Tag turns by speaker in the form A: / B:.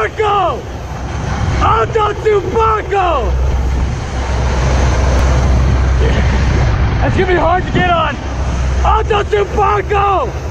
A: Barco! Auto to Barco! That's gonna be hard to get on. Auto to Barco!